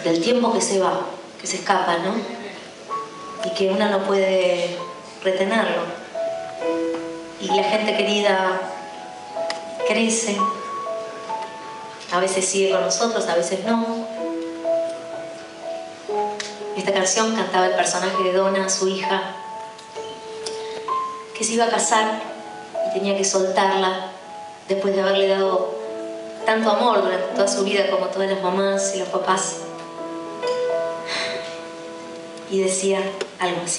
del tiempo que se va, que se escapa, ¿no? Y que uno no puede retenerlo. Y la gente querida crece, a veces sigue con nosotros, a veces no. Esta canción cantaba el personaje de Donna, su hija, que se iba a casar y tenía que soltarla después de haberle dado tanto amor durante toda su vida, como todas las mamás y los papás. Y decía algo así.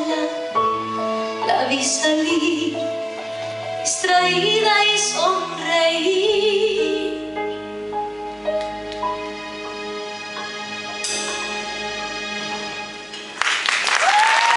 Salir distraída y sonreír.